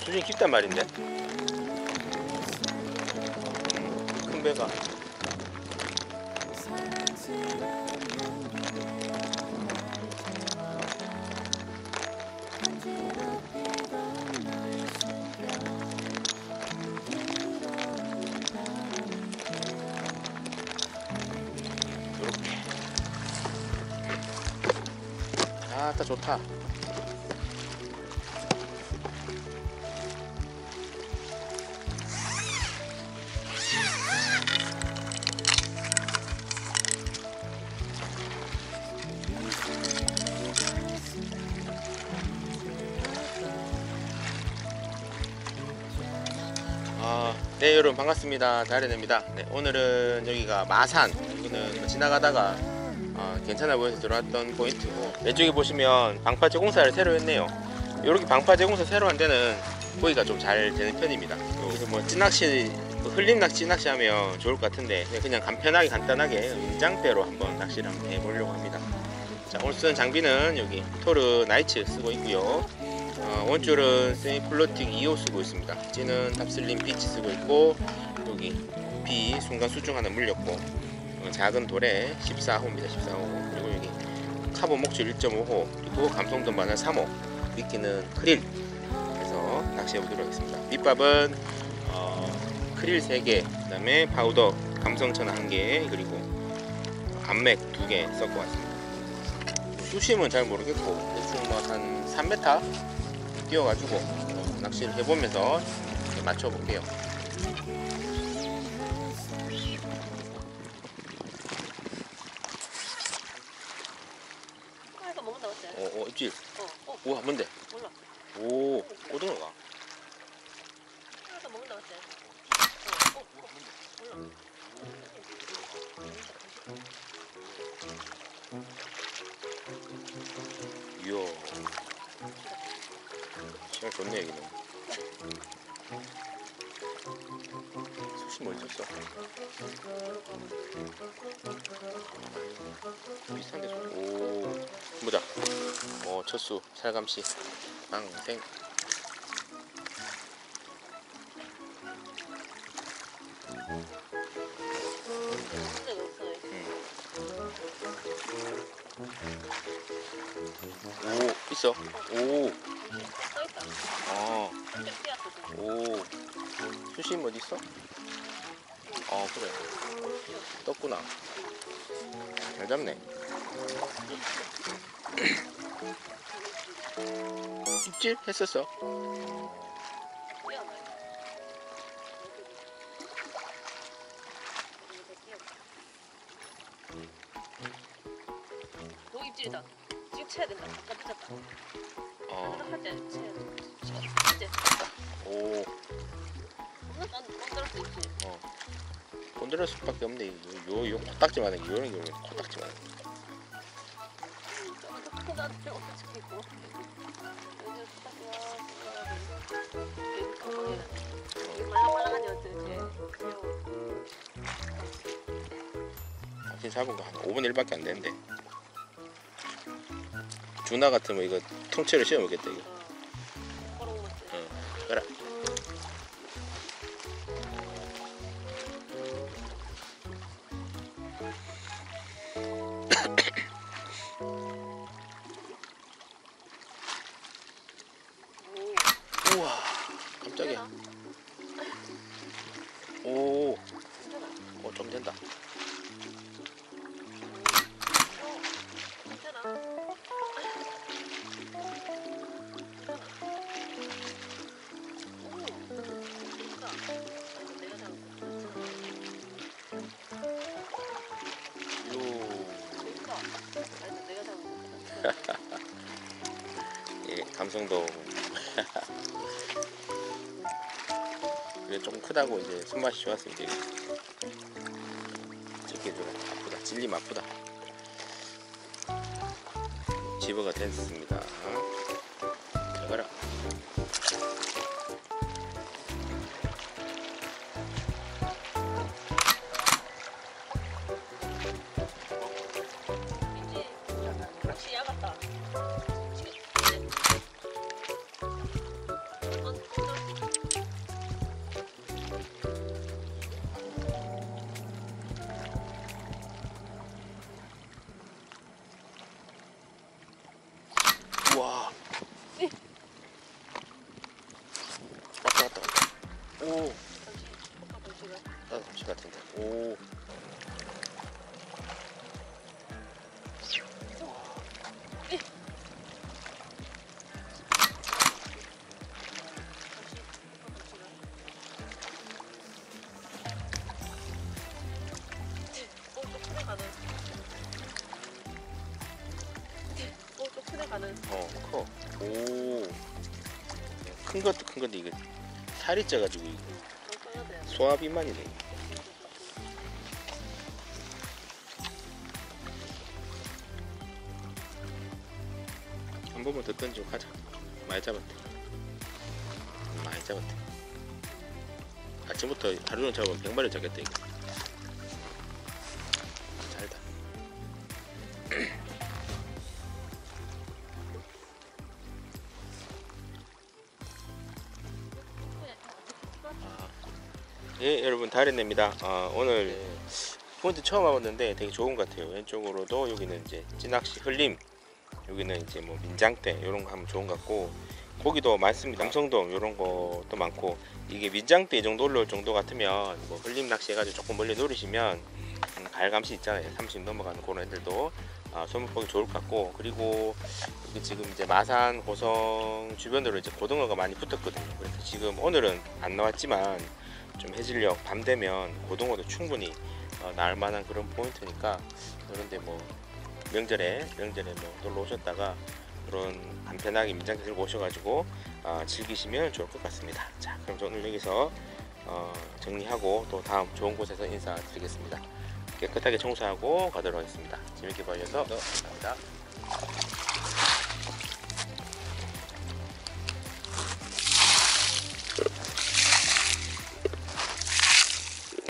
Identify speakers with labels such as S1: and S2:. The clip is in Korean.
S1: 수준이 깊단 말인데. 큰 배가. 요렇게. 아따 좋다. 네, 여러분 반갑습니다. 다이렌입니다. 네, 오늘은 여기가 마산. 여기는 지나가다가 괜찮아 보여서 들어왔던 포인트고, 왼쪽에 보시면 방파 제공사를 새로 했네요. 이렇게 방파 제공사 새로 한 데는 고기가 좀 잘 되는 편입니다. 여기서 뭐 찌낚시, 흘림 낚시 하면 좋을 것 같은데 그냥 간편하게 간단하게 인장대로 한번 낚시를 한번 해보려고 합니다. 자, 오늘 쓰는 장비는 여기 토르 나이츠 쓰고 있고요. 원줄은 세미 플로팅 2호 쓰고 있습니다. 찌는 탑슬림 비치 쓰고 있고, 여기 비 순간 수중 하나 물렸고, 작은 돌에 14호입니다. 14호. 그리고 여기 카본 목줄 1.5호, 그리고 감성돈 바늘 3호, 미끼는 크릴 해서 낚시해 보도록 하겠습니다. 밑밥은 크릴 3개, 그 다음에 파우더 감성천 1개, 그리고 암맥 2개 섞어 왔습니다. 수심은 잘 모르겠고 대충 뭐 한 3m 뛰어가지고 낚시를 해보면서 맞춰볼게요. 입질. 우와, 뭔데? 몰라. 오, 오징어가. 먹는다 어때? 이야, 시간 좋네 여기는. 수심 어디 있었어? 비슷한데. 오, 보자. 첫수 살감시 방생. 오, 있어. 오. 오. 수심 어디 있어? 그래. 떴구나. 잘 잡네. 입질 했었어.
S2: 너 입질이다. 지금 쳐야 된다. 나 붙였다. 할 때 쳐야 돼.
S1: 오.
S2: 건드릴 수 있지.
S1: 건드릴 수밖에 없네. 요 코딱지만 해. 요런 게 코딱지만 해. 잡은 거 한 5분의 1밖에 안 되는데. 주나 같으면 이거 통째로 씌워 먹겠다 이거. 그래. 우와, 깜짝이야. 오, 좀 된다. 예, 감성도. 그래, 조금 크다고 이제 손맛이 좋았으면 이제 찍기 좀 아프다. 찔림 아프다. 집어가 됐습니다. 잘 가라. 와.
S2: 네.
S1: 왔다. 오.
S2: 잠시 오빠 보시면.
S1: 나도 감시 같은데. 오.
S2: 네. 좀 크게 가는.
S1: 커. 오. 큰 것도 큰 건데 이게 살이 쪄가지고 이거
S2: 좀 써야 돼.
S1: 소화비만이네. 한 번만 더 던지고 가자. 많이 잡았대. 많이 잡았대. 아침부터 하루 종일 잡으면 100마리 잡겠다 이거. 잘다. 예, 여러분 다이앤입니다. 오늘 포인트 처음 와봤는데 되게 좋은 것 같아요. 왼쪽으로도 여기는 이제 찌낚시 흘림, 여기는 이제 뭐 민장대 이런 거 하면 좋은 것 같고, 고기도 많습니다. 남성돔 이런 것도 많고, 이게 민장대 이 정도 올라올 정도 같으면 뭐 흘림 낚시 해가지고 조금 멀리 노리시면 갈감시 있잖아요. 30 넘어가는 그런 애들도 소문 보기 좋을 것 같고, 그리고 여기 지금 이제 마산 고성 주변으로 이제 고등어가 많이 붙었거든요. 그래서 지금 오늘은 안 나왔지만 좀 해질녘 밤 되면 고등어도 충분히 나을 만한 그런 포인트니까, 그런데 뭐 명절에 뭐 놀러 오셨다가 그런 간편하게 민장대 들고 오셔가지고 즐기시면 좋을 것 같습니다. 자, 그럼 저 오늘 여기서 정리하고 또 다음 좋은 곳에서 인사드리겠습니다. 깨끗하게 청소하고 가도록 하겠습니다. 재밌게 봐주셔서 감사합니다.